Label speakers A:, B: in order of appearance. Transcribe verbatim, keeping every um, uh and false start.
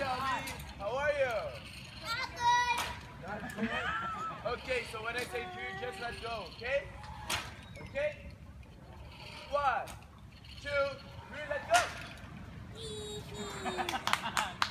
A: Shelby. How are you? Not good. Not good? Okay, so when I say three, just let go, okay? Okay? One, two, three, let go.